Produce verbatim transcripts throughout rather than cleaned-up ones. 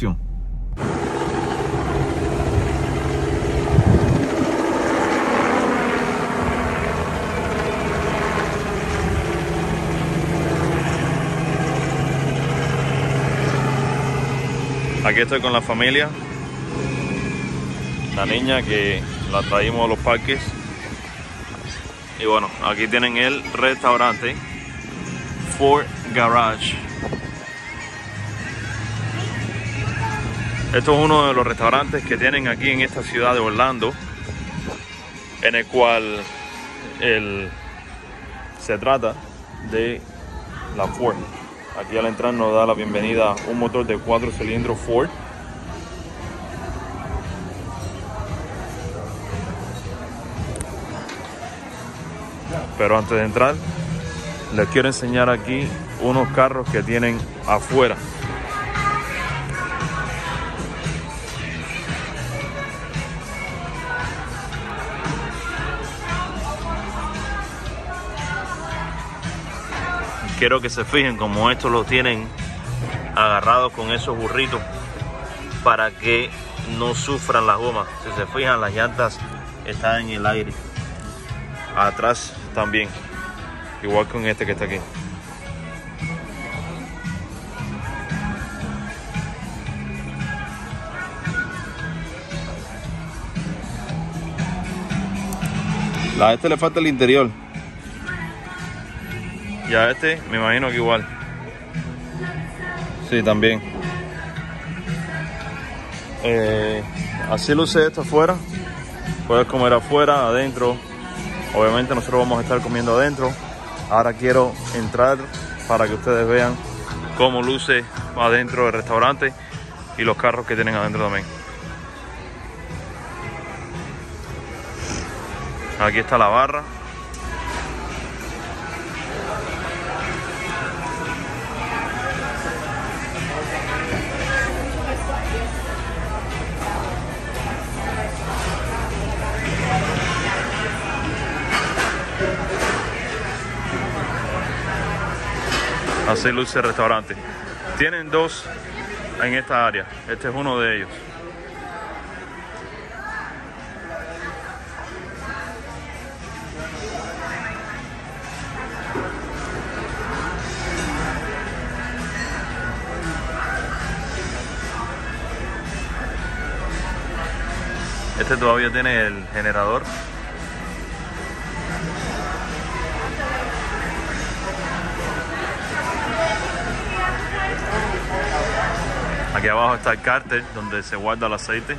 continuación. Aquí estoy con la familia, la niña que la traímos a los parques. Y bueno, aquí tienen el restaurante Ford Garage. Esto es uno de los restaurantes que tienen aquí en esta ciudad de Orlando, en el cual el, se trata de la Ford. Aquí al entrar nos da la bienvenida un motor de cuatro cilindros Ford. Pero antes de entrar, les quiero enseñar aquí unos carros que tienen afuera. Quiero que se fijen como estos los tienen agarrados con esos burritos para que no sufran las gomas. Si se fijan, las llantas están en el aire. Atrás también, igual con este que está aquí. A este le falta el interior. Y a este me imagino que igual. Sí, también. Eh, así luce esto afuera. Puedes comer afuera, adentro. Obviamente nosotros vamos a estar comiendo adentro. Ahora quiero entrar para que ustedes vean cómo luce adentro del restaurante y los carros que tienen adentro también. Aquí está la barra. Así luce el restaurante. Tienen dos en esta área. Este es uno de ellos. Este todavía tiene el generador. Aquí abajo está el cárter donde se guarda el aceite.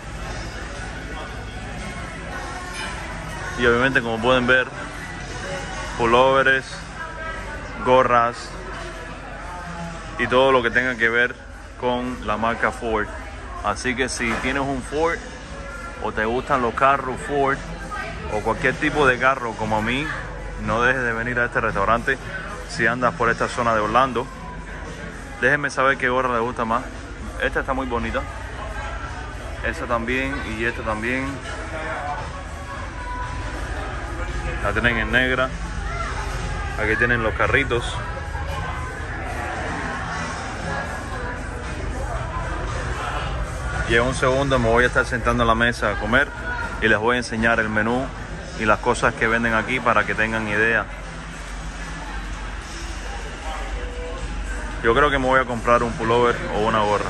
Y obviamente, como pueden ver, pulóveres, gorras y todo lo que tenga que ver con la marca Ford. Así que si tienes un Ford o te gustan los carros Ford o cualquier tipo de carro como a mí, no dejes de venir a este restaurante si andas por esta zona de Orlando. Déjenme saber qué gorra les gusta más. Esta está muy bonita. Esa también y esta también. La tienen en negra. Aquí tienen los carritos. Y en un segundo me voy a estar sentando a la mesa a comer y les voy a enseñar el menú y las cosas que venden aquí para que tengan idea. Yo creo que me voy a comprar un pullover o una gorra.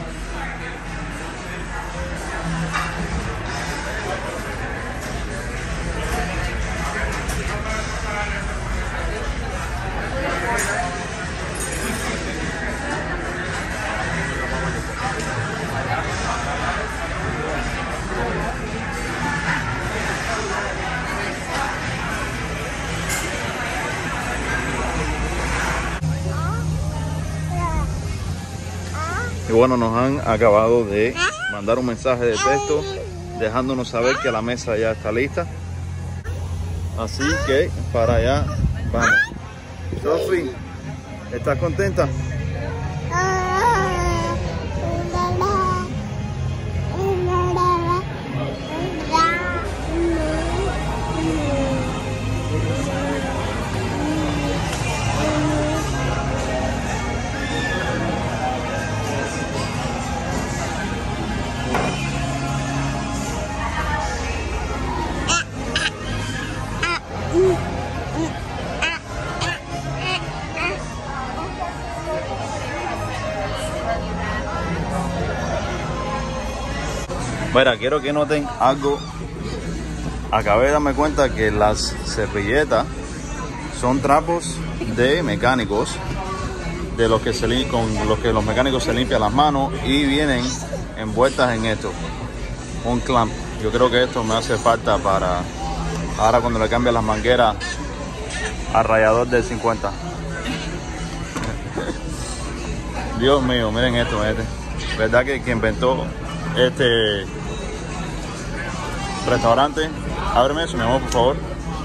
Y bueno, nos han acabado de mandar un mensaje de texto dejándonos saber que la mesa ya está lista. Así que para allá vamos. Sophie, ¿estás contenta? Mira, quiero que noten algo. Acabé de darme cuenta que las servilletas son trapos de mecánicos, de los que, se, con los que los mecánicos se limpian las manos, y vienen envueltas en esto, un clamp. Yo creo que esto me hace falta para ahora cuando le cambie las mangueras al radiador del cincuenta. Dios mío, miren esto, este. ¿Verdad que quien inventó este restaurante? Ábreme eso, mi amor, por favor.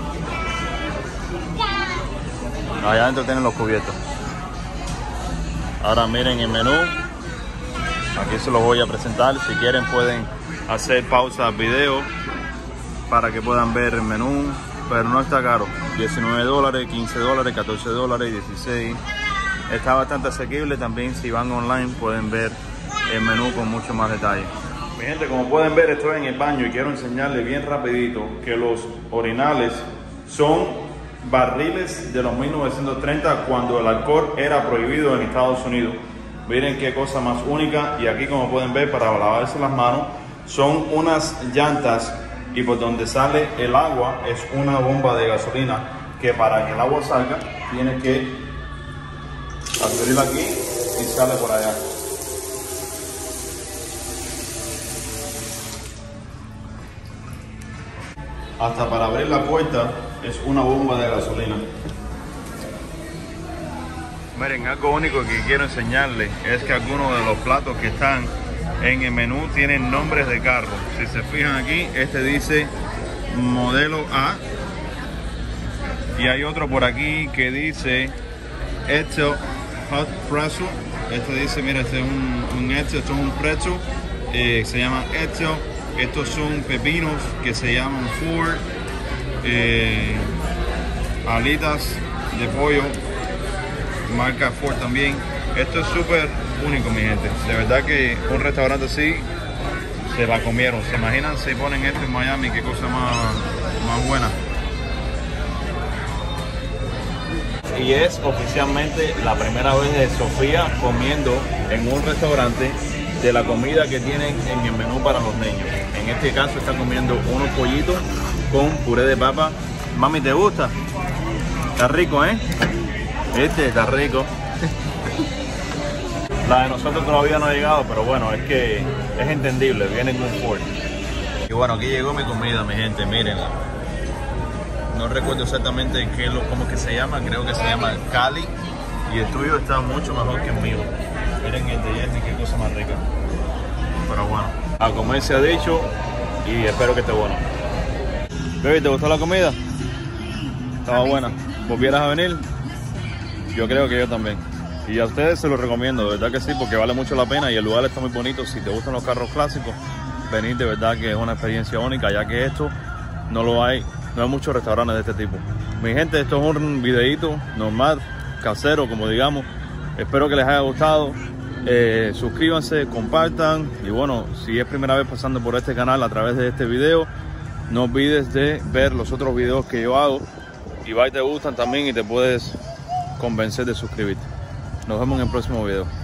Allá adentro tienen los cubiertos. Ahora miren el menú. Aquí se los voy a presentar. Si quieren pueden hacer pausa al video para que puedan ver el menú. Pero no está caro. diecinueve dólares, quince dólares, catorce dólares, dieciséis. Está bastante asequible. También si van online pueden ver el menú con mucho más detalle. Mi gente, como pueden ver, estoy en el baño y quiero enseñarles bien rapidito que los orinales son barriles de los mil novecientos treinta, cuando el alcohol era prohibido en Estados Unidos. Miren qué cosa más única. Y aquí, como pueden ver, para lavarse las manos son unas llantas, y por donde sale el agua es una bomba de gasolina, que para que el agua salga tiene que abrirla aquí y sale por allá. Hasta para abrir la puerta es una bomba de gasolina. Miren, algo único que quiero enseñarles es que algunos de los platos que están en el menú tienen nombres de carro. Si se fijan aquí, este dice modelo A, y hay otro por aquí que dice Edsel Hot Pretzel. Este dice, mira, este es un, un Edsel, esto es un pretzel, eh, se llama Edsel. Estos son pepinos que se llaman Ford, eh, alitas de pollo, marca Ford también. Esto es súper único, mi gente. De verdad que un restaurante así se la comieron. ¿Se imaginan si ponen esto en Miami? Qué cosa más, más buena. Y es oficialmente la primera vez de Sofía comiendo en un restaurante de la comida que tienen en el menú para los niños. En este caso está comiendo unos pollitos con puré de papa. Mami, ¿te gusta? Está rico, ¿eh? Este está rico. La de nosotros todavía no ha llegado, pero bueno, es que es entendible, viene en un Ford. Y bueno, aquí llegó mi comida, mi gente, mírenla. No recuerdo exactamente qué lo, cómo que se llama, creo que se llama Cali. Y el tuyo está mucho mejor que el mío. Miren el de Jenny, qué cosa más rica. Pero bueno, a comer se ha dicho y espero que esté bueno. Baby, ¿te gustó la comida? Estaba buena. ¿Volvieras a venir? Yo creo que yo también. Y a ustedes se los recomiendo, de verdad que sí, porque vale mucho la pena y el lugar está muy bonito. Si te gustan los carros clásicos, venir, de verdad que es una experiencia única, ya que esto no lo hay, no hay muchos restaurantes de este tipo. Mi gente, esto es un videito normal, casero, como digamos. Espero que les haya gustado. Eh, suscríbanse, compartan, y bueno, si es primera vez pasando por este canal a través de este video, no olvides de ver los otros videos que yo hago, y va y te gustan también y te puedes convencer de suscribirte. Nos vemos en el próximo video.